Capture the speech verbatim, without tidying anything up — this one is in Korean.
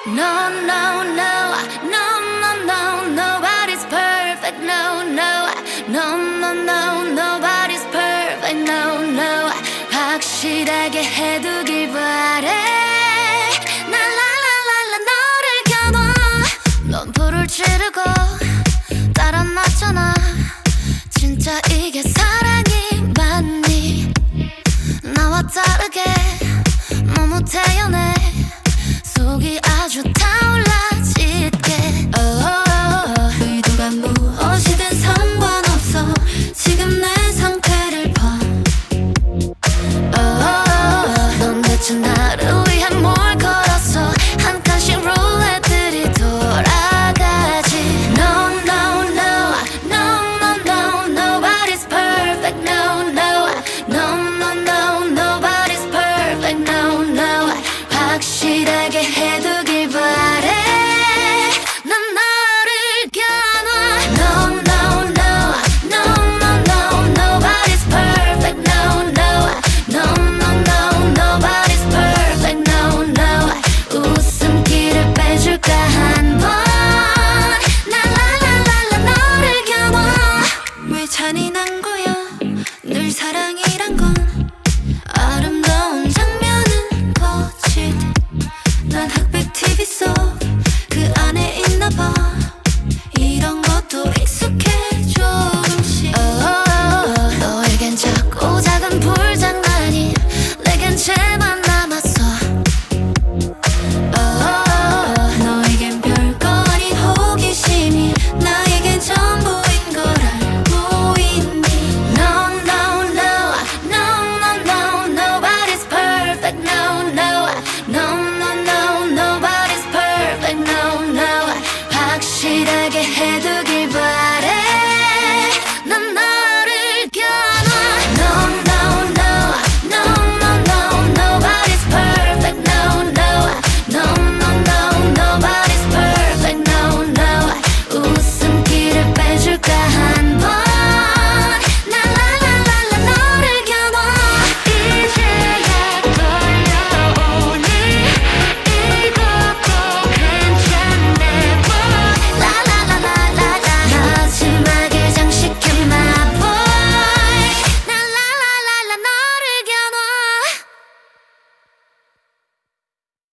No no no no no no nobody's perfect no no no no no nobody's perfect no no 확실하게 해두길 바래 날랄랄랄라 너를 겨눠 넌 불을 지르고 따라 놨잖아 진짜 이게 사랑이 맞니 나와 다르게 너무 태연해 속이 아주 다